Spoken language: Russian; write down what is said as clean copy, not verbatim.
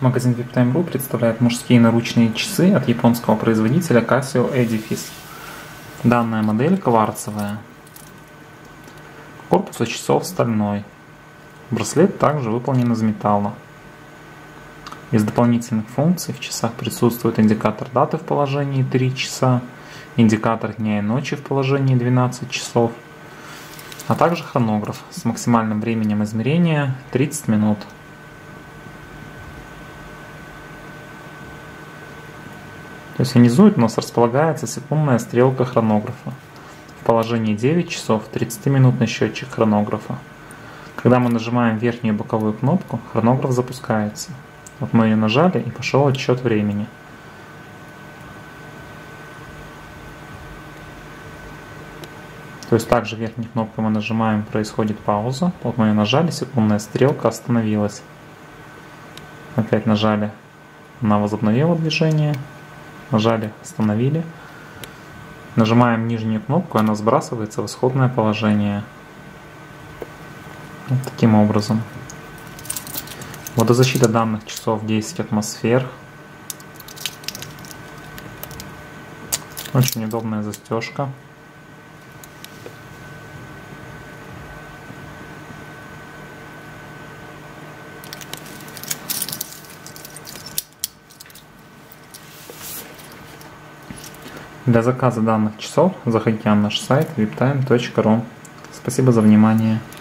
Магазин VIPtime.ru представляет мужские наручные часы от японского производителя Casio Edifice. Данная модель кварцевая. Корпус у часов стальной. Браслет также выполнен из металла. Из дополнительных функций в часах присутствует индикатор даты в положении 3 часа, индикатор дня и ночи в положении 12 часов, а также хронограф с максимальным временем измерения 30 минут. То есть внизу у нас располагается секундная стрелка хронографа. В положении 9 часов 30-минутный счетчик хронографа. Когда мы нажимаем верхнюю боковую кнопку, хронограф запускается. Вот мы ее нажали и пошел отсчет времени. То есть также верхней кнопкой мы нажимаем, происходит пауза. Вот мы ее нажали, секундная стрелка остановилась. Опять нажали, она возобновила движение. Нажали, остановили. Нажимаем нижнюю кнопку, и она сбрасывается в исходное положение. Вот таким образом. Водозащита данных часов 10 атмосфер. Очень удобная застежка. Для заказа данных часов заходите на наш сайт viptime.ru. Спасибо за внимание.